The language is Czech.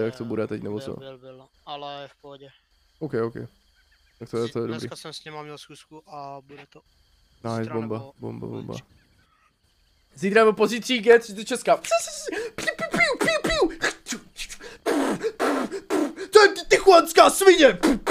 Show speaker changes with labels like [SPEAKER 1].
[SPEAKER 1] jak to bude teď, nebo co?
[SPEAKER 2] Byl, ale je v pohodě.
[SPEAKER 1] OK. Tak to je dobrý.
[SPEAKER 2] Dneska jsem s něma měl schůzku a bude to.
[SPEAKER 1] Nice, bomba. Zítra nebo pozítří je 30 Česka. To je tichuanská svině!